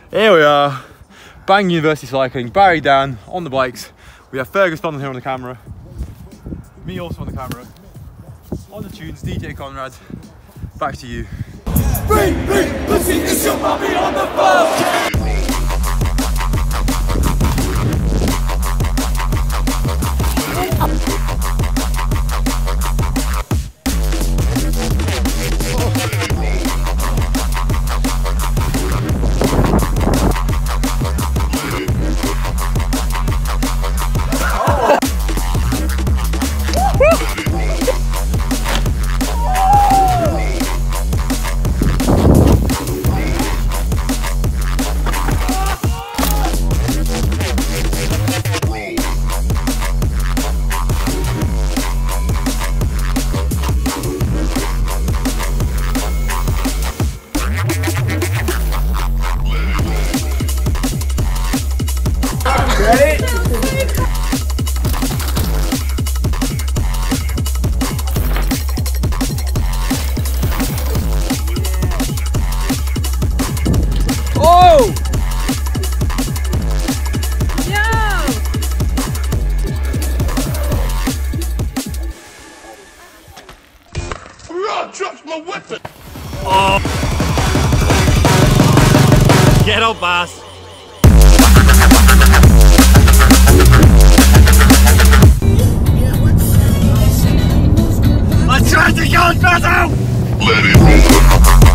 Here we are, Bang University Cycling, Barry Dan on the bikes. We have Fergus London here on the camera, me also on the camera, on the tunes, DJ Conrad. Back to you. Bring, pussy, it's your mommy on the phone. Ready? Oh! No! I dropped my weapon. Oh! Get up, boss! I tried to go better! Let it roll.